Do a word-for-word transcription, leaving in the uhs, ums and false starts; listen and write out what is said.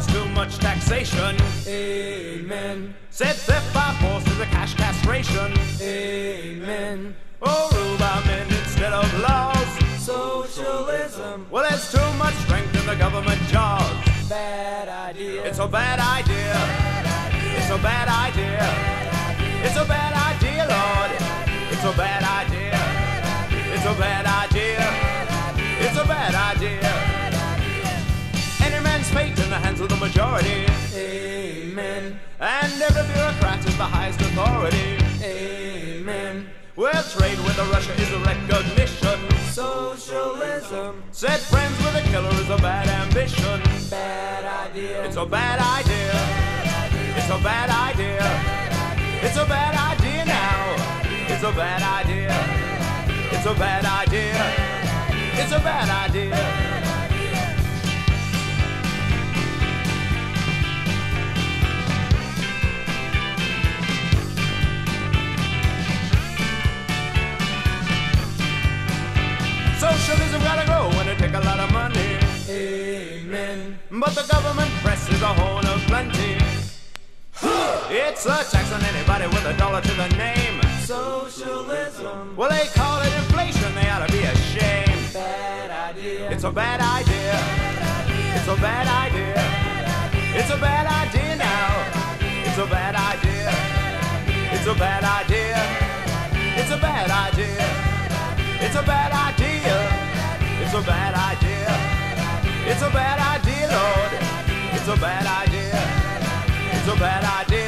cause too much taxation. Amen. Said theft by force is a cash castration. Amen. Oh, rule by men instead of laws. Socialism. Well, there's too much strength in the government jaws. Bad idea. It's a bad idea. Bad idea. It's a bad idea. Bad idea. It's a bad idea, Lord. It's a bad idea. It's a bad idea. It's a bad idea. Any man's fate in the hands of the majority. Amen. And every bureaucrat is the highest authority. Amen. Well, trade with Russia is a recognition. Socialism. Said friends with a killer is a bad ambition. Bad idea. It's a bad idea. Bad idea. It's a bad idea. Bad idea. It's a bad idea now. It's a bad idea. It's a bad idea. It's a bad idea. Socialism gotta go when it take a lot of money. Amen. But the government press is a horn of plenty. It's a tax on anybody with a dollar to the name. Socialism. Well, they call it inflation, they ought to be ashamed. Bad idea. It's a bad idea. Bad idea. It's a bad idea. Bad idea. It's a bad idea now. It's a bad idea. It's a bad idea. It's a bad idea. It's a bad idea. It's a bad idea. It's a bad idea, Lord. It's a bad idea. It's a bad idea.